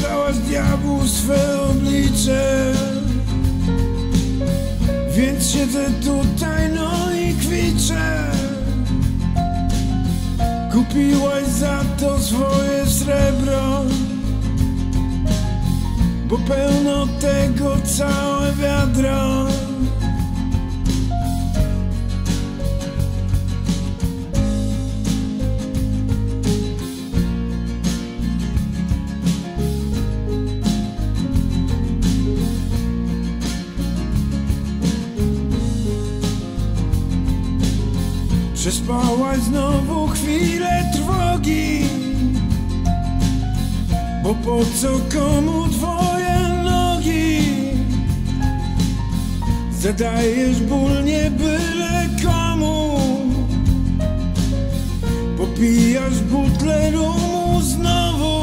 Pokazałaś diabłu swe oblicze, więc siedzę tutaj no i kwiczę. Kupiłaś za to swoje srebro, bo pełno tego całe wiadro. Przespałaś znowu chwilę trwogi, bo po co komu twoje nogi? Zadajesz ból nie byle komu, popijasz butlę rumu znowu.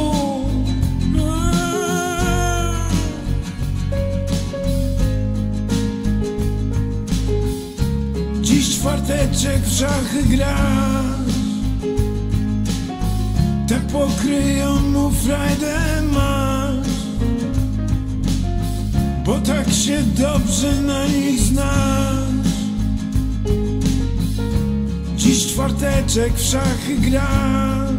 Dziś czwarteczek w szachy grasz, tak pokryją mu frajdę masz, bo tak się dobrze na nich znasz. Dziś czwarteczek w szachy grasz.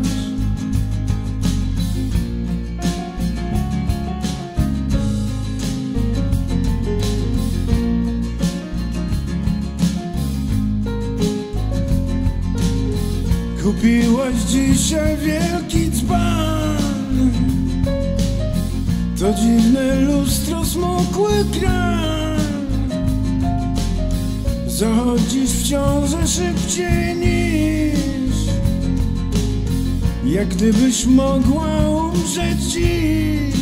Kupiłaś dzisiaj wielki dzban, to dziwne lustro smukły kran. Zachodzisz w ciążę szybciej niż, jak gdybyś mogła umrzeć dziś.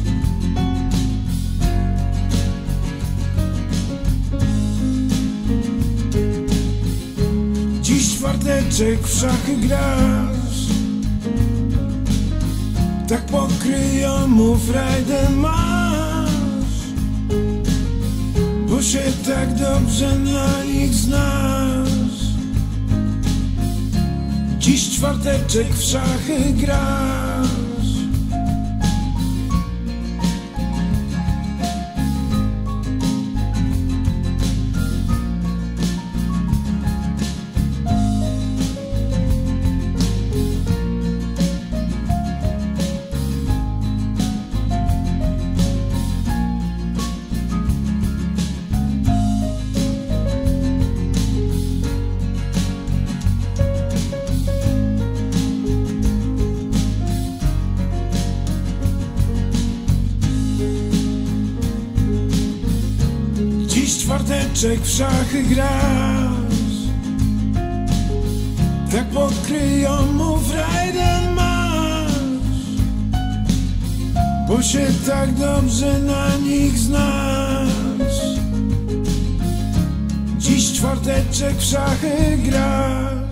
Czwarteczek w szachy grasz, tak pokryją mu frajdę masz, bo się tak dobrze na nich znasz. Dziś czwarteczek w szachy grasz. Czwarteczek w szachy grasz, tak pokryją mu frajdę masz, bo się tak dobrze na nich znasz. Dziś czwarteczek w szachy grasz.